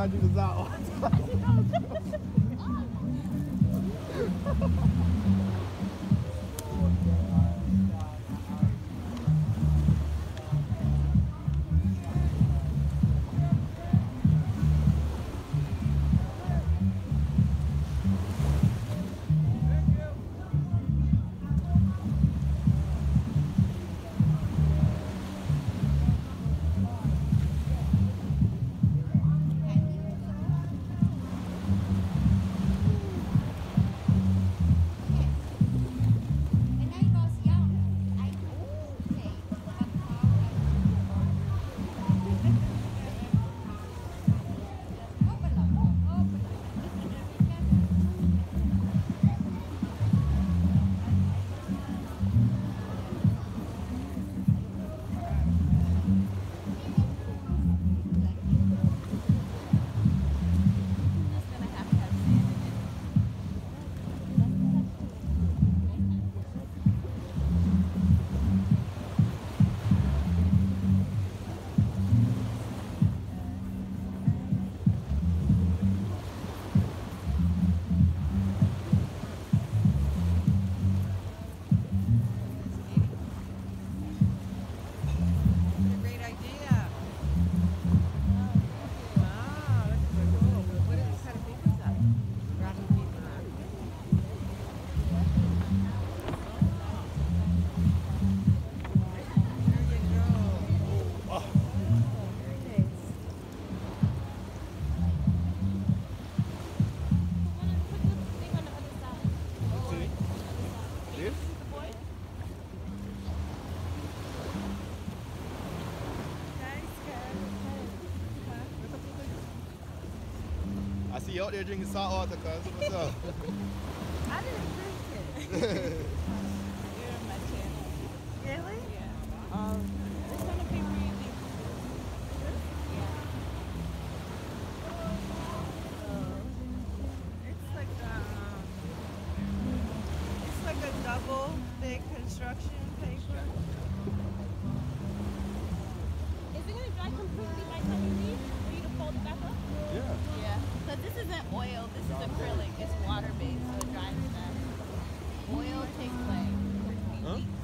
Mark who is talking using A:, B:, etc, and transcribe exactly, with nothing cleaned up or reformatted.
A: gotta do this out all the time. I see you out there drinking salt water, cuz. What's up?
B: I didn't drink it. You're on my channel. Really? Yeah. Um, it's gonna be really yeah. Uh, it's like a, um, it's like a double thick construction paper.
C: Is it gonna dry completely by the time you leave for you to fold it back up?
A: Yeah.
C: Yeah. But this isn't oil, this is acrylic. It's water based, so it dries fast. Oil takes like thirteen
A: Huh?
C: weeks.